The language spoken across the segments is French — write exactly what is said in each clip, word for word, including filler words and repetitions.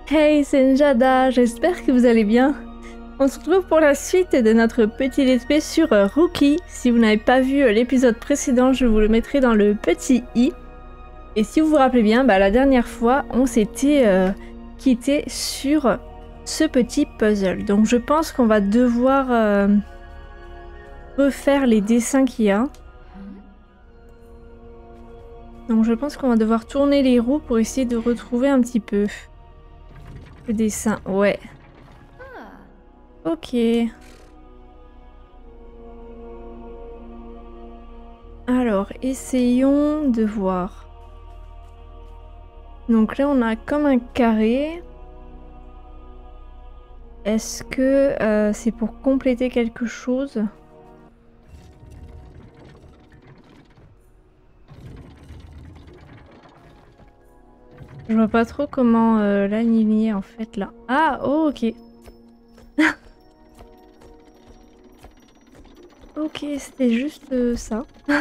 Hey, c'est Njada, j'espère que vous allez bien. On se retrouve pour la suite de notre petit let's play sur euh, Rookie. Si vous n'avez pas vu euh, l'épisode précédent, je vous le mettrai dans le petit i. Et si vous vous rappelez bien, bah, la dernière fois, on s'était euh, quitté sur ce petit puzzle. Donc je pense qu'on va devoir euh, refaire les dessins qu'il y a. Donc je pense qu'on va devoir tourner les roues pour essayer de retrouver un petit peu le dessin. Ouais. Ok. Alors, essayons de voir. Donc là, on a comme un carré. Est-ce que euh, c'est pour compléter quelque chose? Je vois pas trop comment euh, l'aligner en fait là. Ah, oh, ok. Ok, c'était juste euh, ça.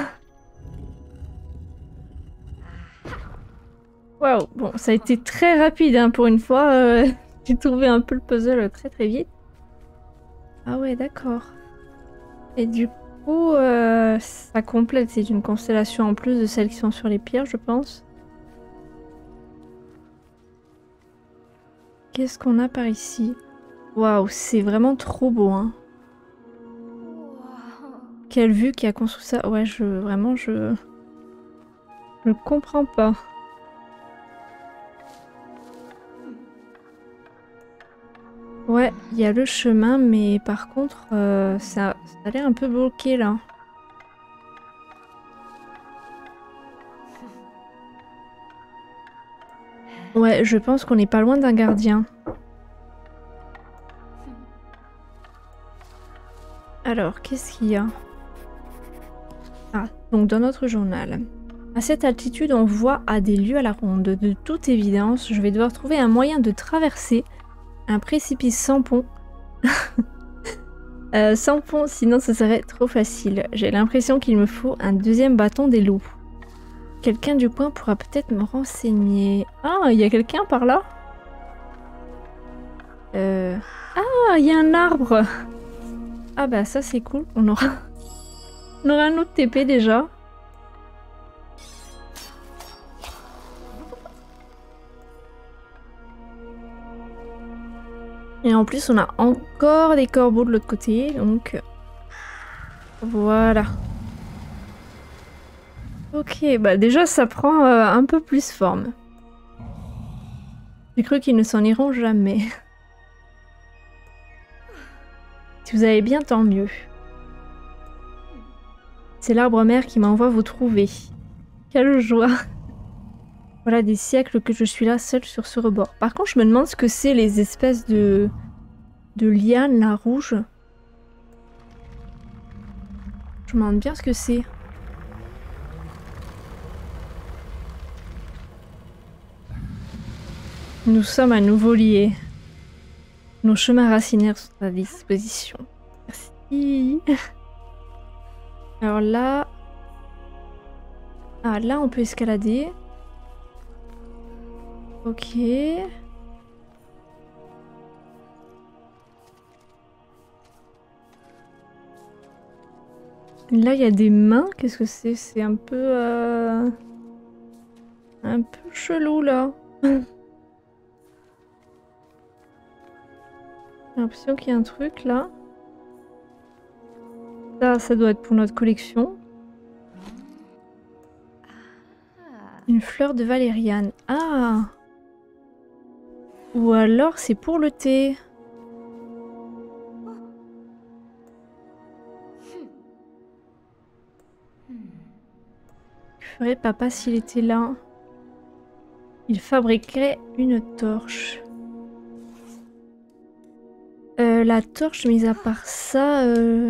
Waouh, bon, ça a été très rapide hein, pour une fois. Euh, J'ai trouvé un peu le puzzle très très vite. Ah ouais, d'accord. Et du coup, euh, ça complète, c'est une constellation en plus de celles qui sont sur les pierres, je pense. Qu'est-ce qu'on a par ici? Waouh, c'est vraiment trop beau, hein. Quelle vue qui a construit ça? Ouais, je vraiment, je je comprends pas. Ouais, il y a le chemin, mais par contre, euh, ça, ça a l'air un peu bloqué là. Ouais, je pense qu'on n'est pas loin d'un gardien. Alors, qu'est-ce qu'il y a? Ah, donc dans notre journal. À cette altitude, on voit à des lieues à la ronde. De toute évidence, je vais devoir trouver un moyen de traverser un précipice sans pont. euh, sans pont, sinon ce serait trop facile. J'ai l'impression qu'il me faut un deuxième bâton des loups. Quelqu'un du coin pourra peut-être me renseigner. Ah, il y a quelqu'un par là? Euh... Ah, il y a un arbre. Ah bah ça c'est cool. On aura... On aura un autre T P déjà. Et en plus on a encore des corbeaux de l'autre côté. Donc... Voilà. Ok, bah déjà ça prend euh, un peu plus forme. J'ai cru qu'ils ne s'en iront jamais. Si vous allez bien, tant mieux. C'est l'arbre mère qui m'envoie vous trouver. Quelle joie. Voilà des siècles que je suis là seule sur ce rebord. Par contre, je me demande ce que c'est les espèces de... de lianes là, rouges. Je me demande bien ce que c'est. Nous sommes à nouveau liés. Nos chemins racinaires sont à disposition. Merci. Alors là... Ah, là on peut escalader. Ok. Là il y a des mains. Qu'est-ce que c'est? C'est un peu... Euh... Un peu chelou là. J'ai l'impression qu'il y a un truc là. Ça, ça doit être pour notre collection. Une fleur de valériane. Ah! Ou alors c'est pour le thé. Que ferait papa s'il était là? Il fabriquerait une torche. Euh, la torche, mis à part ça... Euh...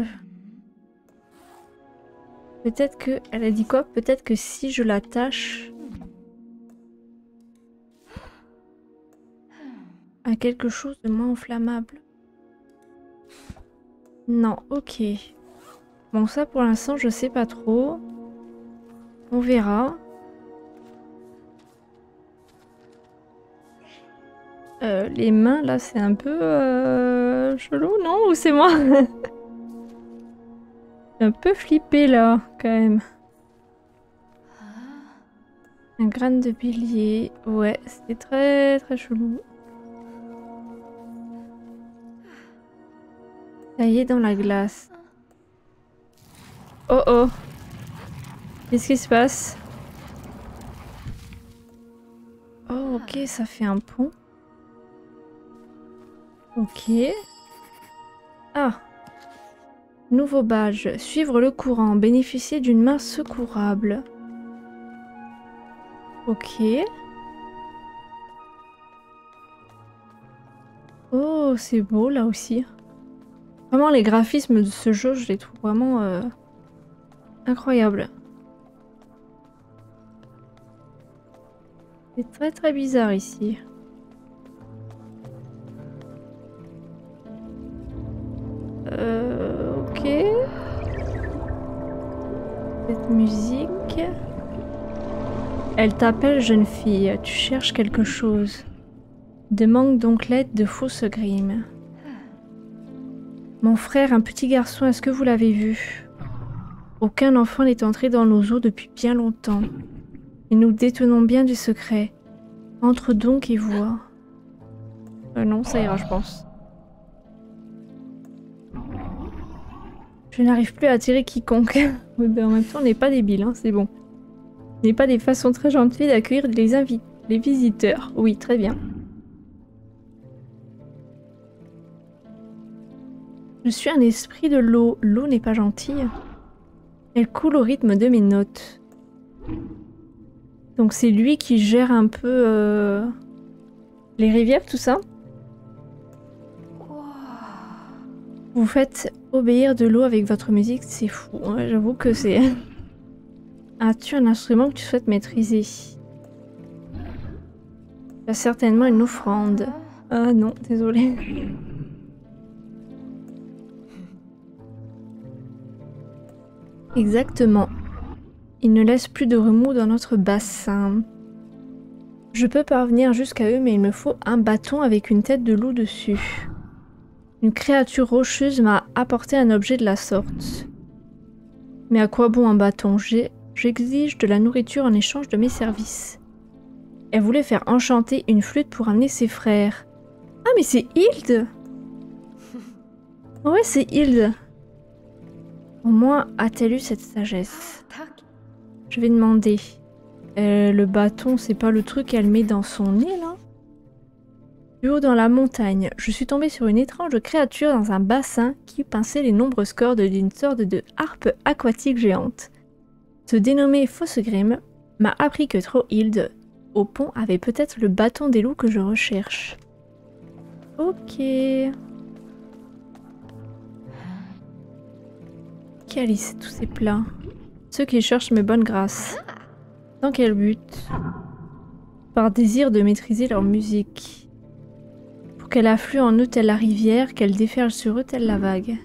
Peut-être que... Elle a dit quoi? Peut-être que si je l'attache... à quelque chose de moins inflammable. Non, ok. Bon, ça pour l'instant, je sais pas trop. On verra. Euh, les mains, là, c'est un peu euh, chelou, non? Ou c'est moi? J'ai un peu flippé, là, quand même. Un crâne de pilier. Ouais, c'était très, très chelou. Taillé dans la glace. Oh oh! Qu'est-ce qui se passe? Oh, ok, ça fait un pont. Ok. Ah! Nouveau badge. Suivre le courant. Bénéficier d'une main secourable. Ok. Oh, c'est beau là aussi. Vraiment, les graphismes de ce jeu, je les trouve vraiment euh, incroyables. C'est très très bizarre ici. Euh, ok. Cette musique. Elle t'appelle, jeune fille. Tu cherches quelque chose. Demande donc l'aide de Fausse-Grime. Mon frère, un petit garçon, est-ce que vous l'avez vu? Aucun enfant n'est entré dans nos eaux depuis bien longtemps. Et nous détenons bien du secret. Entre donc et vois. Euh, non, ça ira, je pense. Je n'arrive plus à attirer quiconque. Oui, ben en même temps, on n'est pas débiles, hein, c'est bon. On n'est pas des façons très gentilles d'accueillir les invités, les visiteurs. Oui, très bien. Je suis un esprit de l'eau. L'eau n'est pas gentille. Elle coule au rythme de mes notes. Donc c'est lui qui gère un peu euh, les rivières, tout ça. Vous faites obéir de l'eau avec votre musique, c'est fou. Ouais, j'avoue que c'est... As-tu un instrument que tu souhaites maîtriser? Tu as certainement une offrande. Ah non, désolé. Exactement. Il ne laisse plus de remous dans notre bassin. Je peux parvenir jusqu'à eux, mais il me faut un bâton avec une tête de loup dessus. Une créature rocheuse m'a apporté un objet de la sorte. Mais à quoi bon un bâton? J'exige de la nourriture en échange de mes services. Elle voulait faire enchanter une flûte pour amener ses frères. Ah mais c'est Hilde! Ouais, c'est Hilde. Au moins a-t-elle eu cette sagesse? Je vais demander. Euh, le bâton, c'est pas le truc qu'elle met dans son nez, là? Plus haut dans la montagne, je suis tombée sur une étrange créature dans un bassin qui pinçait les nombreuses cordes d'une sorte de harpe aquatique géante. Ce dénommé Fausse-Grime m'a appris que Trohild, au pont, avait peut-être le bâton des loups que je recherche. Ok. Calice, tous ces plats. Ceux qui cherchent mes bonnes grâces. Dans quel but? Par désir de maîtriser leur musique. Pour qu'elle afflue en eux telle la rivière, qu'elle déferle sur eux telle la vague.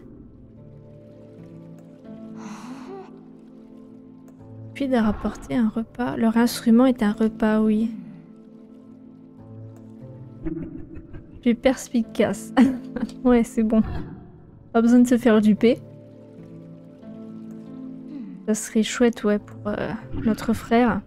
Puis de rapporter un repas. Leur instrument est un repas, oui. Plus perspicace. Ouais, c'est bon. Pas besoin de se faire duper. Ça serait chouette, ouais, pour euh, notre frère.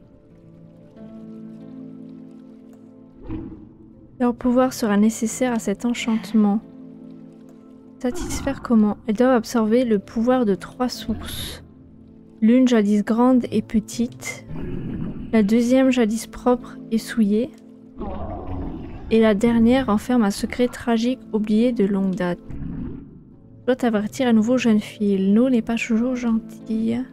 Leur pouvoir sera nécessaire à cet enchantement. Satisfaire comment? Elles doivent absorber le pouvoir de trois sources. L'une jadis grande et petite. La deuxième jadis propre et souillée. Et la dernière renferme un secret tragique oublié de longue date. Je dois t'avertir à nouveau, jeune fille. L'eau n'est pas toujours gentille.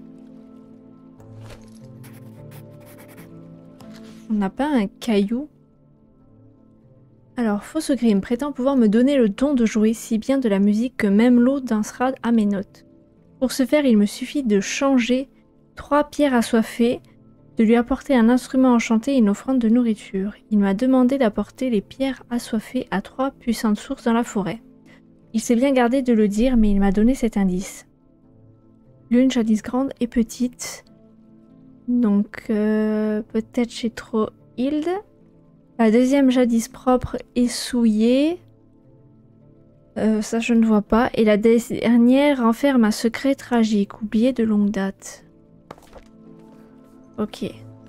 On n'a pas un caillou? Alors, Fausse-Grime prétend pouvoir me donner le don de jouer si bien de la musique que même l'eau dansera à mes notes. Pour ce faire, il me suffit de changer trois pierres assoiffées, de lui apporter un instrument enchanté et une offrande de nourriture. Il m'a demandé d'apporter les pierres assoiffées à trois puissantes sources dans la forêt. Il s'est bien gardé de le dire, mais il m'a donné cet indice. L'une jadis grande et petite. Donc, euh, peut-être chez Trohild. La deuxième jadis propre est souillée. Euh, ça je ne vois pas. Et la dernière renferme un secret tragique, oublié de longue date. Ok.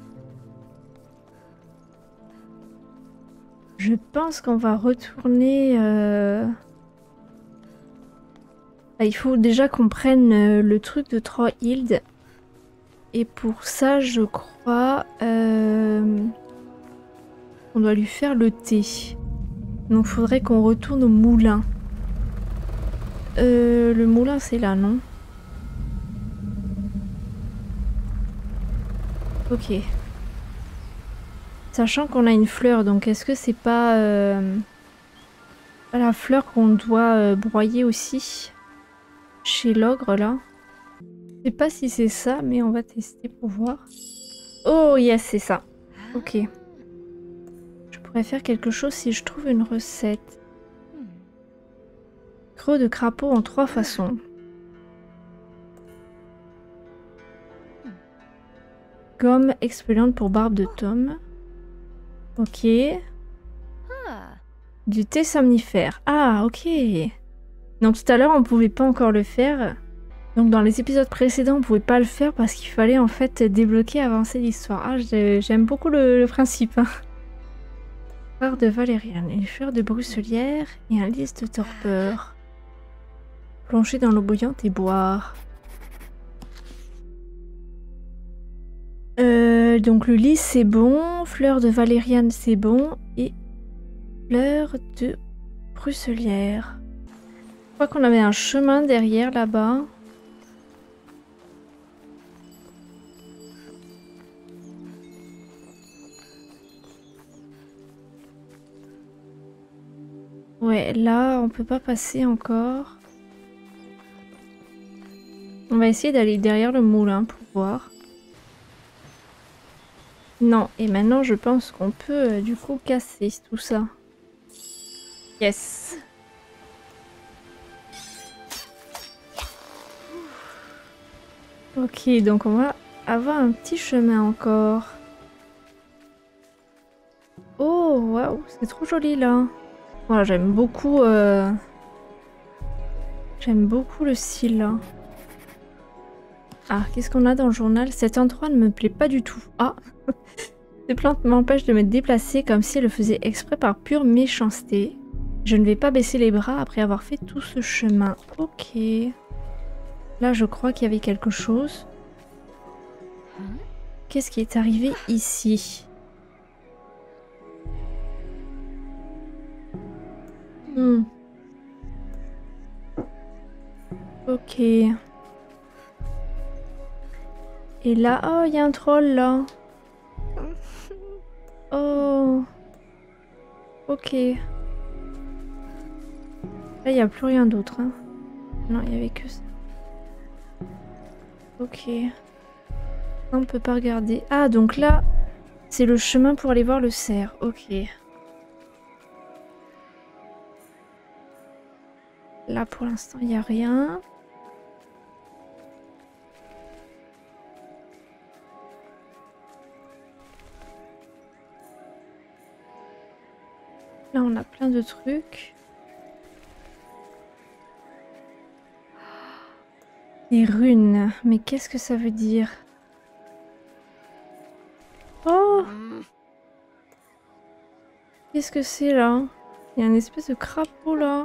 Je pense qu'on va retourner... Euh... Ah, il faut déjà qu'on prenne euh, le truc de Trohild. Et pour ça, je crois... Euh... On doit lui faire le thé. Donc il faudrait qu'on retourne au moulin. Euh, le moulin c'est là, non? Ok. Sachant qu'on a une fleur, donc est-ce que c'est pas, euh, pas la fleur qu'on doit euh, broyer aussi? Chez l'ogre là? Je sais pas si c'est ça, mais on va tester pour voir. Oh yes, c'est ça. Ok. Je pourrais faire quelque chose si je trouve une recette. Creux de crapaud en trois façons. Gomme expelliante pour barbe de tome. Ok. Du thé somnifère. Ah, ok. Donc tout à l'heure, on pouvait pas encore le faire. Donc dans les épisodes précédents, on pouvait pas le faire parce qu'il fallait en fait débloquer, avancer l'histoire. Ah, j'aime beaucoup le, le principe. Hein. Fleur de valériane, une fleur de brucelière et un lys de torpeur. Plonger dans l'eau bouillante et boire. Euh, donc le lys c'est bon, fleur de valériane c'est bon et fleur de brucelière. Je crois qu'on avait un chemin derrière là-bas. Ouais, là on peut pas passer encore. On va essayer d'aller derrière le moulin pour voir. Non, et maintenant je pense qu'on peut euh, du coup casser tout ça. Yes. Ok, donc on va avoir un petit chemin encore. Oh, waouh, c'est trop joli là. Voilà, j'aime beaucoup... Euh... J'aime beaucoup le style là. Ah, qu'est-ce qu'on a dans le journal? Cet endroit ne me plaît pas du tout. Ah. Ces plantes m'empêchent de me déplacer comme si elles le faisaient exprès par pure méchanceté. Je ne vais pas baisser les bras après avoir fait tout ce chemin. Ok. Là, je crois qu'il y avait quelque chose. Qu'est-ce qui est arrivé ici? Hmm. Ok. Et là, oh, il y a un troll là. Oh. Ok. Là, il n'y a plus rien d'autre. Hein. Non, il n'y avait que ça. Ok. On peut pas regarder. Ah, donc là, c'est le chemin pour aller voir le cerf. Ok. Là, pour l'instant, il n'y a rien. Là, on a plein de trucs. Des runes. Mais qu'est-ce que ça veut dire? Oh! Qu'est-ce que c'est là? Il y a une espèce de crapaud là.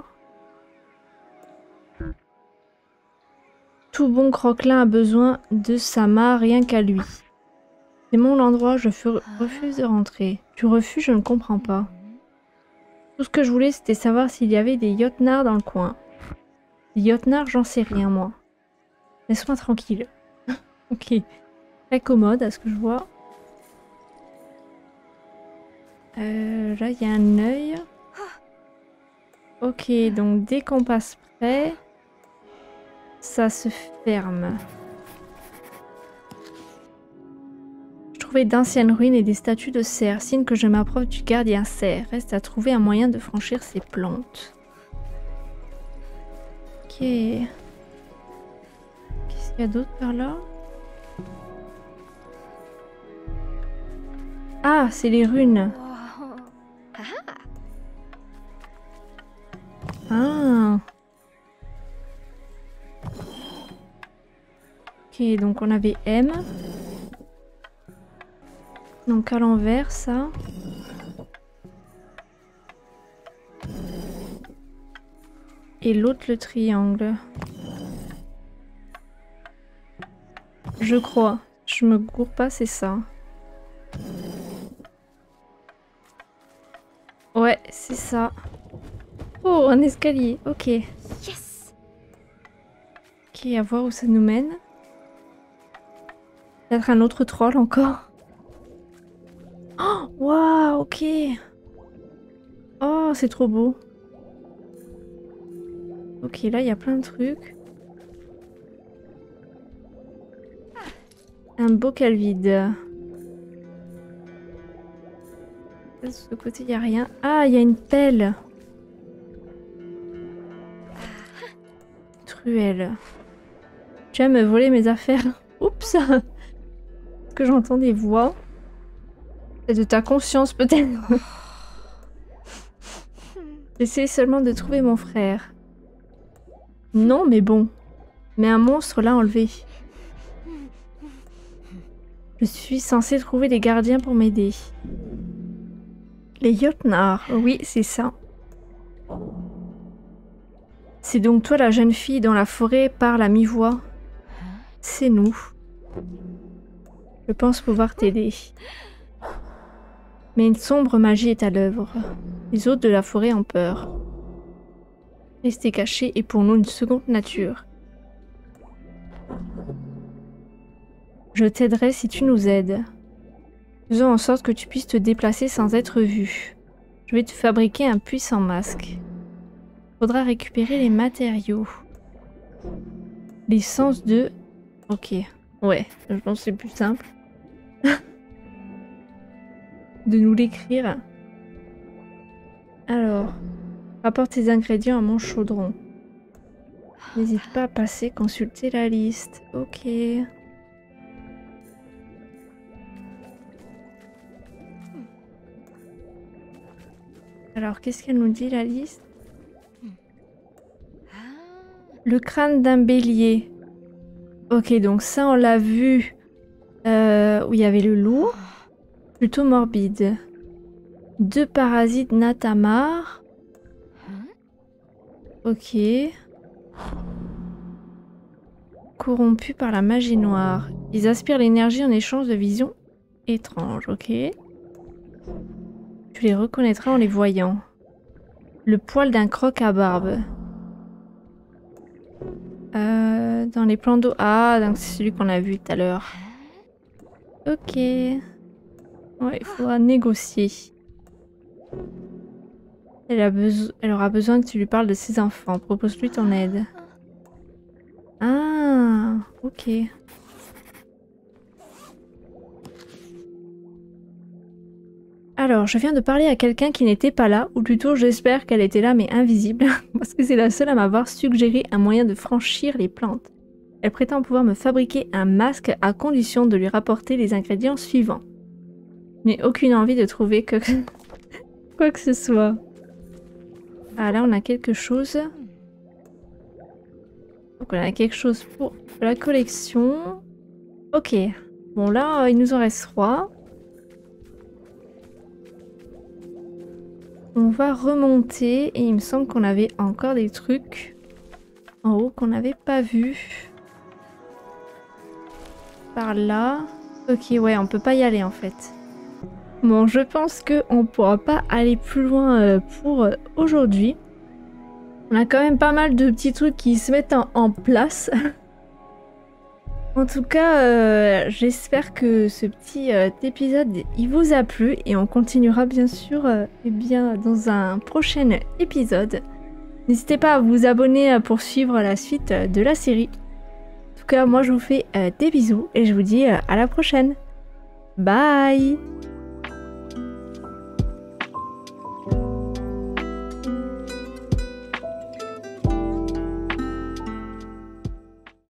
Tout bon croquelin a besoin de sa main rien qu'à lui. C'est mon endroit, je refuse de rentrer. Tu refuses, je ne comprends pas. Tout ce que je voulais, c'était savoir s'il y avait des Jotnar dans le coin. Des Jotnar, j'en sais rien, moi. Laisse-moi tranquille. Ok. Très commode, à ce que je vois. Euh, là, il y a un œil. Ok, donc dès qu'on passe près, ça se ferme. Je trouvais d'anciennes ruines et des statues de cerfs, signe que je m'approche du gardien cerf. Reste à trouver un moyen de franchir ces plantes. Ok. Qu'est-ce qu'il y a d'autre par là? Ah, c'est les runes. Ah. Ok, donc on avait M. Donc à l'envers, ça. Et l'autre, le triangle. Je crois. Je me gourre pas, c'est ça. Ouais, c'est ça. Oh, un escalier. Ok. Yes. Ok, à voir où ça nous mène. Peut-être un autre troll encore. Oh, waouh, ok. Oh, c'est trop beau. Ok, là, il y a plein de trucs. Un bocal vide. De ce côté, il n'y a rien. Ah, il y a une pelle. Truelle. Tu vas me voler mes affaires. Oups. Est-ce que j'entends des voix? C'est de ta conscience, peut-être. J'essaie seulement de trouver mon frère. Non, mais bon. Mais un monstre l'a enlevé. Je suis censée trouver des gardiens pour m'aider. Les Jotnar, oui, c'est ça. C'est donc toi la jeune fille dont la forêt parle à mi-voix. C'est nous. Je pense pouvoir t'aider. Mais une sombre magie est à l'œuvre. Les hôtes de la forêt ont peur. Rester caché est pour nous une seconde nature. Je t'aiderai si tu nous aides. Faisons en sorte que tu puisses te déplacer sans être vu. Je vais te fabriquer un puissant masque. Faudra récupérer les matériaux. L'essence de... Ok. Ouais, je pense que c'est plus simple. de nous l'écrire. Alors, rapporte tes ingrédients à mon chaudron. N'hésite pas à passer consulter la liste. Ok. Alors, qu'est-ce qu'elle nous dit, la liste? Le crâne d'un bélier. Ok, donc ça, on l'a vu euh, où il y avait le loup. Plutôt morbide. Deux parasites Natamar. Ok. Corrompus par la magie noire. Ils aspirent l'énergie en échange de visions étranges. Ok. Tu les reconnaîtras en les voyant. Le poil d'un croc à barbe. Euh, dans les plans d'eau. Ah, donc c'est celui qu'on a vu tout à l'heure. Ok. Ouais, il faudra négocier. Elle, a beso- Elle aura besoin que tu lui parles de ses enfants. Propose-lui ton aide. Ah, ok. Alors, je viens de parler à quelqu'un qui n'était pas là, ou plutôt j'espère qu'elle était là mais invisible, parce que c'est la seule à m'avoir suggéré un moyen de franchir les plantes. Elle prétend pouvoir me fabriquer un masque à condition de lui rapporter les ingrédients suivants. Je n'ai aucune envie de trouver que... quoi que ce soit. Ah là, on a quelque chose. Donc on a quelque chose pour la collection. Ok. Bon là, il nous en reste trois. On va remonter et il me semble qu'on avait encore des trucs en haut qu'on n'avait pas vu. Par là. Ok, ouais, on peut pas y aller en fait. Bon, je pense qu'on ne pourra pas aller plus loin euh, pour euh, aujourd'hui. On a quand même pas mal de petits trucs qui se mettent en, en place. En tout cas, euh, j'espère que ce petit euh, épisode il vous a plu et on continuera bien sûr euh, eh bien, dans un prochain épisode. N'hésitez pas à vous abonner pour suivre la suite de la série. En tout cas, moi je vous fais euh, des bisous et je vous dis euh, à la prochaine. Bye!